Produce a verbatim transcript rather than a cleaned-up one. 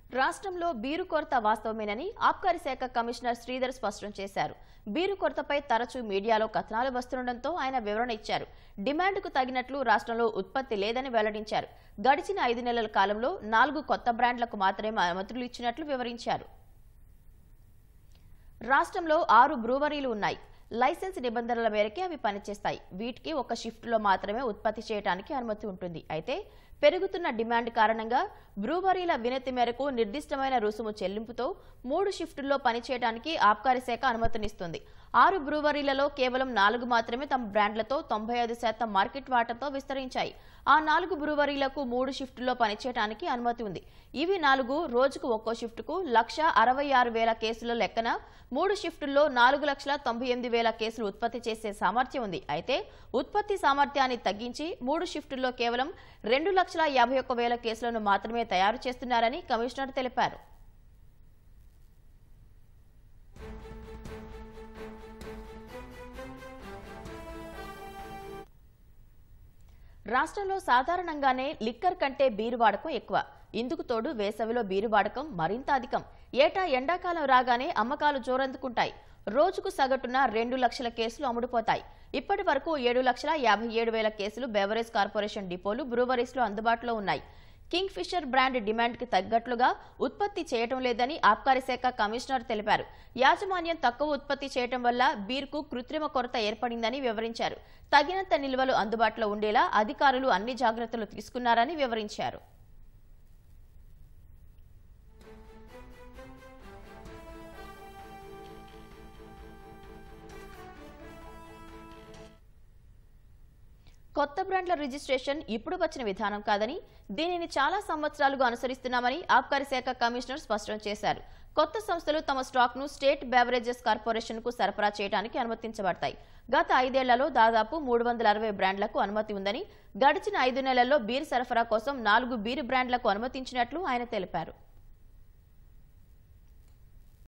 రాష్ట్రంలో బీరు కొరత వాస్తవమేనని ఆబ్కారీ శాఖ కమిషనర్ శ్రీధర్ స్పష్టం చేశారు. బీరు కొరతపై తరచూ మీడియాలో కథనాలు వస్తుండటంతో ఆయన వివరణ ఇచ్చారు. డిమాండ్కు తగినట్లు రాష్ట్రంలో ఉత్పత్తి లేదని వెల్లడించారు. గడిచిన ఐదు నెలల కాలంలో నాలుగు కొత్త బ్రాండ్లకు మాత్రమే అనుమతులు ఇచ్చినట్లు వివరించారు. రాష్ట్రంలో ఆరు బ్రూవరీలు ఉన్నాయి. లైసెన్స్ నిబంధనల మేరకే అవి పనిచేస్తాయి. వీటికి ఒక షిఫ్ట్లో మాత్రమే ఉత్పత్తి చేయడానికి అనుమతి ఉంటుంది. అయితే పెరుగుతున్న డిమాండ్ కారణంగా బ్రూవరీల వినతి మేరకు నిర్దిష్టమైన రుసుము చెల్లింపుతో మూడు షిఫ్టుల్లో పనిచేయడానికి ఆబ్కారీ శాఖ అనుమతినిస్తుంది. ఆరు బ్రూవరీలలో కేవలం నాలుగు మాత్రమే తమ బ్రాండ్లతో తొంభై ఐదు శాతం మార్కెట్ వాటాతో విస్తరించాయి. ఆ నాలుగు బ్రూవరీలకు మూడు షిఫ్టుల్లో పనిచేయడానికి అనుమతి ఉంది. ఇవి నాలుగు రోజుకు ఒక్కో షిఫ్టుకు లక్ష అరవై ఆరు వేల కేసుల లెక్కన మూడు షిఫ్టుల్లో నాలుగు లక్షల తొంభై ఎనిమిది వేల కేసులు ఉత్పత్తి చేసే సామర్థ్యం ఉంది. అయితే ఉత్పత్తి సామర్థ్యాన్ని తగ్గించి మూడు షిఫ్టుల్లో కేవలం రెండు లక్షల యాభై ఒక్క వేల కేసులను మాత్రమే తయారు చేస్తున్నారని కమిషనర్ తెలిపారు. రాష్ట్రంలో సాధారణంగానే లిక్కర్ కంటే బీరు వాడకం ఎక్కువ. ఇందుకు తోడు వేసవిలో బీరు వాడకం మరింత అధికం. ఏటా ఎండాకాలం రాగానే అమ్మకాలు జోరందుకుంటాయి. రోజుకు సగటున రెండు లక్షల కేసులు అమ్ముడుపోతాయి. ఇప్పటి వరకు ఏడు లక్షల యాభై ఏడు వేల కేసులు బెవరేజ్ కార్పొరేషన్ డిపోలు బ్రూవరీస్లో అందుబాటులో ఉన్నాయి. కింగ్ ఫిషర్ బ్రాండ్ డిమాండ్కి తగ్గట్లుగా ఉత్పత్తి చేయటం లేదని ఆబ్కారీ శాఖ కమిషనర్ తెలిపారు. యాజమాన్యం తక్కువ ఉత్పత్తి చేయటం వల్ల బీర్కు కృత్రిమ కొరత ఏర్పడిందని వివరించారు. తగినంత నిల్వలు అందుబాటులో ఉండేలా అధికారులు అన్ని జాగ్రత్తలు తీసుకున్నారని వివరించారు. కొత్త బ్రాండ్ల రిజిస్ట్రేషన్ ఇప్పుడు వచ్చిన విధానం కాదని, దీనిని చాలా సంవత్సరాలుగా అనుసరిస్తున్నామని ఆబ్కారీ శాఖ కమిషనర్ స్పష్టం చేశారు. కొత్త సంస్థలు తమ స్టాక్ ను స్టేట్ బెవరేజెస్ కార్పొరేషన్ కు సరఫరా చేయడానికి అనుమతించబడతాయి. గత ఐదేళ్లలో దాదాపు మూడు వందల అరవై బ్రాండ్లకు అనుమతి ఉందని, గడిచిన ఐదు నెలల్లో బీర్ సరఫరా కోసం నాలుగు బీరు బ్రాండ్లకు అనుమతించినట్లు ఆయన తెలిపారు.